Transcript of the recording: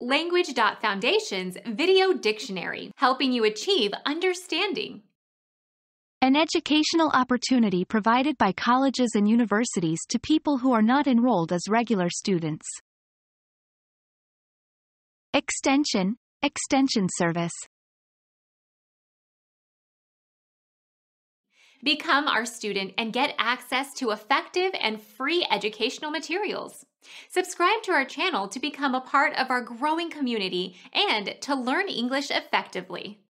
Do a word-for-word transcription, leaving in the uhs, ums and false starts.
Language dot Foundation's Video Dictionary, helping you achieve understanding. An educational opportunity provided by colleges and universities to people who are not enrolled as regular students. Extension, extension service. Become our student and get access to effective and free educational materials. Subscribe to our channel to become a part of our growing community and to learn English effectively.